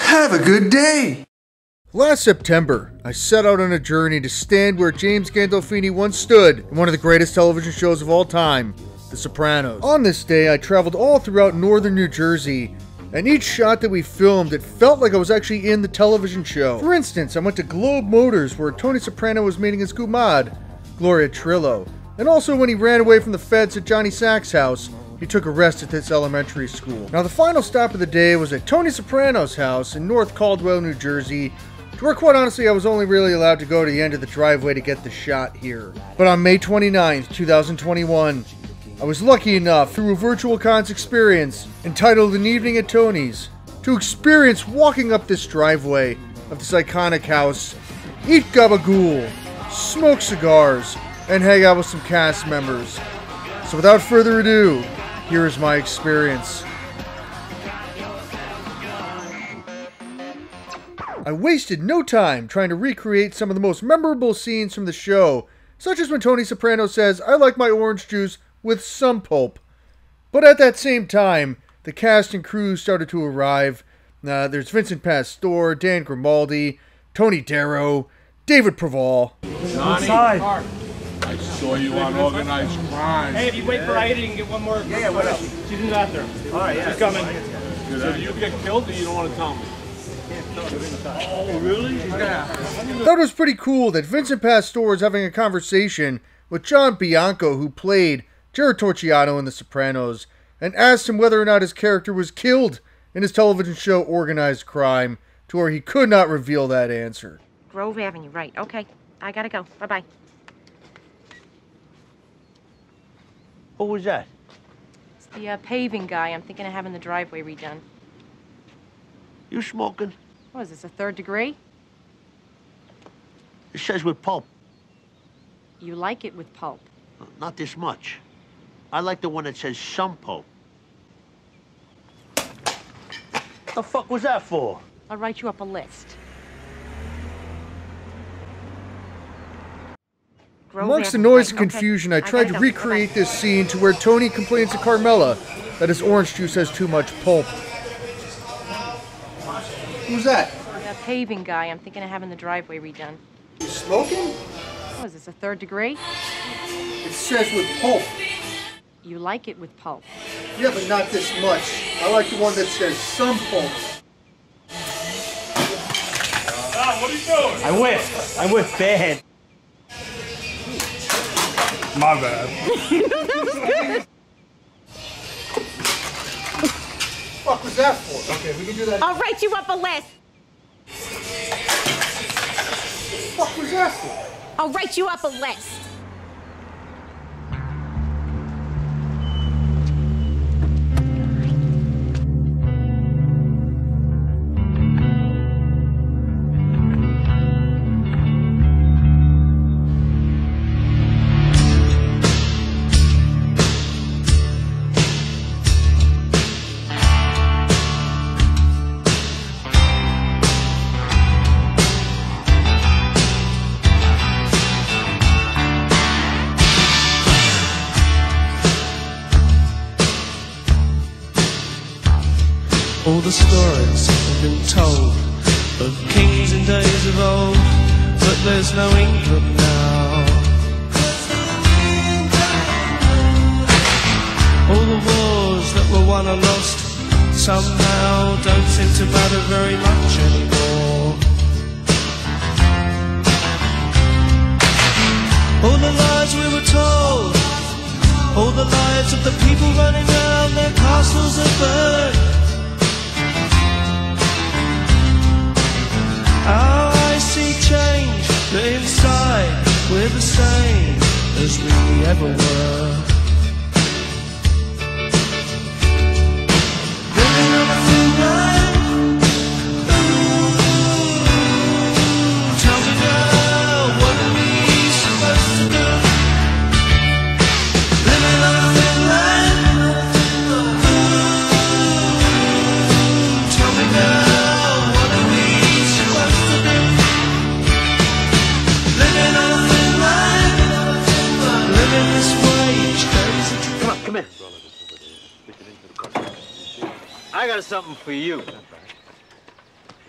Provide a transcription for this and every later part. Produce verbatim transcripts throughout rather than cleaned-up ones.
Have a good day! Last September, I set out on a journey to stand where James Gandolfini once stood in one of the greatest television shows of all time, The Sopranos. On this day, I traveled all throughout northern New Jersey, and each shot that we filmed, it felt like I was actually in the television show. For instance, I went to Globe Motors where Tony Soprano was meeting his gumad, Gloria Trillo, and also when he ran away from the feds at Johnny Sack's house, he took a rest at this elementary school. Now the final stop of the day was at Tony Soprano's house in North Caldwell, New Jersey, to where quite honestly I was only really allowed to go to the end of the driveway to get the shot here. But on May twenty-ninth, two thousand twenty-one, I was lucky enough, through a VirtualCons experience entitled An Evening at Tony's, to experience walking up this driveway of this iconic house, eat gabagool, smoke cigars, and hang out with some cast members. So without further ado, here is my experience. I wasted no time trying to recreate some of the most memorable scenes from the show, such as when Tony Soprano says, "I like my orange juice with some pulp." But at that same time, the cast and crew started to arrive. Uh, there's Vincent Pastore, Dan Grimaldi, Tony Darrow, David Preval. Inside. I saw you on organized crime. Hey, if you wait for Ida, you can get one more. Yeah, yeah, what else? She's in the bathroom. All right, yeah. She's coming. So do you get killed or you don't want to tell me? Oh, really? Yeah. I thought it was pretty cool that Vincent Pastore is having a conversation with John Bianco, who played Jared Torchiano in The Sopranos, and asked him whether or not his character was killed in his television show Organized Crime, to where he could not reveal that answer. Grove Avenue, right. Okay, I gotta go. Bye-bye. What was that? It's the uh, paving guy. I'm thinking of having the driveway redone. You smoking? What is this, a third degree? It says with pulp. You like it with pulp. Not this much. I like the one that says some pulp. The fuck was that for? I'll write you up a list. Amongst the noise and confusion, I tried to recreate this scene to where Tony complains to Carmela that his orange juice has too much pulp. Who's that? The paving guy. I'm thinking of having the driveway redone. You smoking? What is this, a third degree? It says with pulp. You like it with pulp. Yeah, but not this much. I like the one that says some pulp. Ah, what are you doing? I whiffed. I whiffed bad. My bad. What the fuck was that for? Okay, we can do that. I'll write you up a list. What the fuck was that for? I'll write you up a list. All the stories have been told of kings in days of old, but there's no England now. All the wars that were won or lost somehow don't seem to matter very much anymore. All the lies we were told, all the lives of the people running around, their castles are burned. Oh, I see change, but inside we're the same as we ever were. Living on a thin line. Tell me now, what are we supposed to do? Living on a thin line. Tell me now, what are we supposed to do? Living on a thin line. Living this way each day. Come on, come in. I got something for you.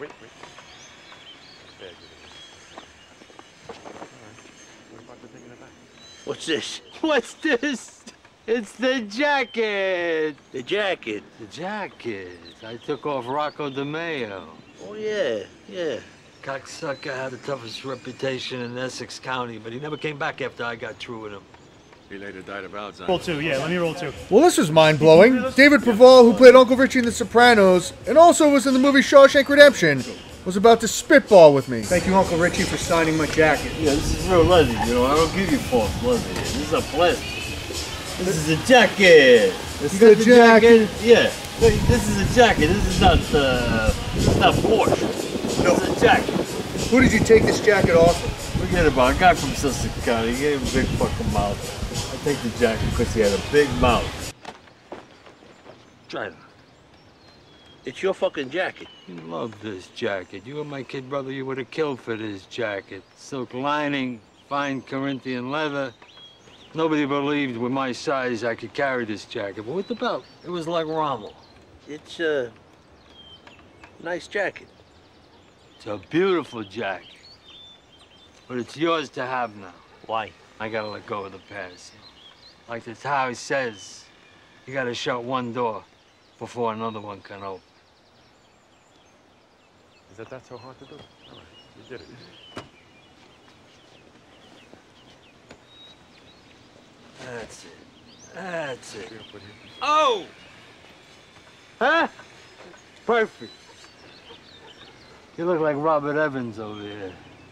What's this? What's this? It's the jacket. The jacket. The jacket. I took off Rocco DeMeo. Oh, yeah, yeah. Cocksucker had the toughest reputation in Essex County, but he never came back after I got through with him. He later died of Alzheimer's. Roll two, yeah, let me roll two. Well, this was mind-blowing. David Preval, who played Uncle Richie in The Sopranos, and also was in the movie Shawshank Redemption, was about to spitball with me. Thank you, Uncle Richie, for signing my jacket. Yeah, this is real leather, you know. I don't give you false leather. This is a plastic. This is a jacket. This is the the jacket. jacket. Yeah. This is a jacket. This is not, uh, this is not Porsche. No. This is a jacket. Who did you take this jacket off of? Forget about it. A guy from Sussex County. He gave him a big fucking mouth. I take the jacket because he had a big mouth. Try it. It's your fucking jacket. You love this jacket. You and my kid brother, you would have killed for this jacket. Silk lining, fine Corinthian leather. Nobody believed with my size I could carry this jacket. But with the belt, it was like Rommel. It's a nice jacket. It's a beautiful jacket. But it's yours to have now. Why? I gotta let go of the past. Like the Tao says, you gotta shut one door before another one can open. Is that that so hard to do? All right, you did it. That's it. That's it. Oh! Huh? Perfect. You look like Robert Evans over here.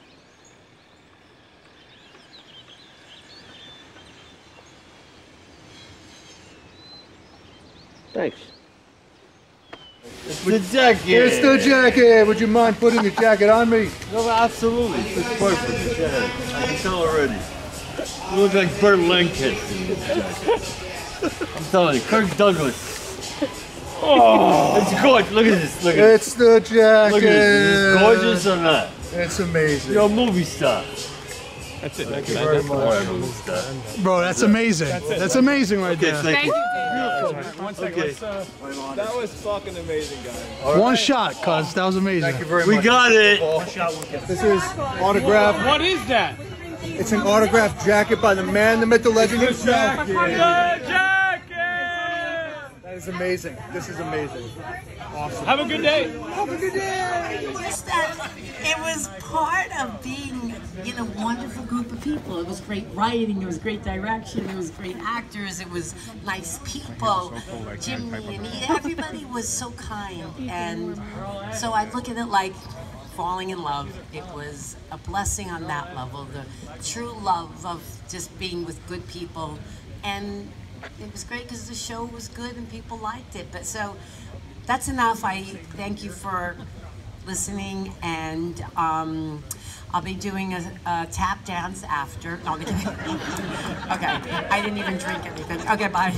Thanks. It's the jacket. It's the jacket. Would you mind putting the jacket on me? No, absolutely. It's perfect. Yeah. I can tell already. You look like Burt Lancaster in this jacket. I'm telling you, Kirk Douglas. Oh, it's gorgeous. Look at this. Look at It's the jacket. Look at this. Is this gorgeous or not? It's amazing. You're a movie star. That's it. Thank you very much. Bro, that's amazing. That's amazing right Okay, there. thank you. One second, Okay. let's, uh, That was fucking amazing, guys. One shot, cuz. That was amazing. Thank you very We much. got it. This is autographed. what is that? It's an autographed jacket by the man, the myth, the legend himself. The jacket! That is amazing. This is amazing. Awesome. Have a good day. Just that it was part of being in a wonderful group of people. It was great writing, it was great direction, it was great actors, it was nice people. Jimmy and he, everybody was so kind. And so I look at it like falling in love. It was a blessing on that level, the true love of just being with good people. And it was great because the show was good and people liked it. But so that's enough. I thank you for listening, and um, I'll be doing a, a tap dance after. No, I'm kidding. Okay, I didn't even drink anything. Okay, bye.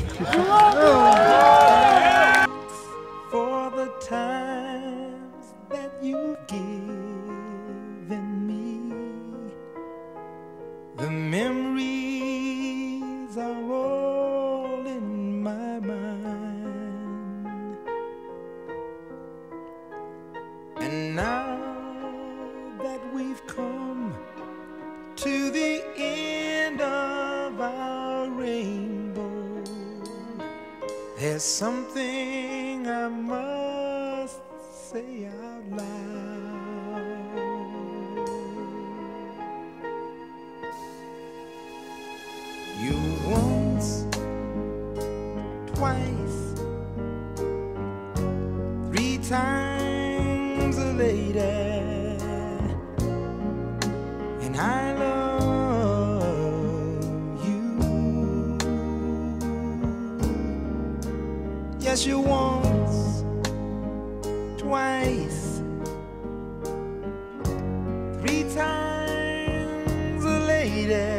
For the times that you've given me, the memories are all in my mind. And now that we've come to the end of our rainbow, there's something I must say out loud. You once, twice, three times a lady, and I love you. Yes, you once, twice, three times a lady.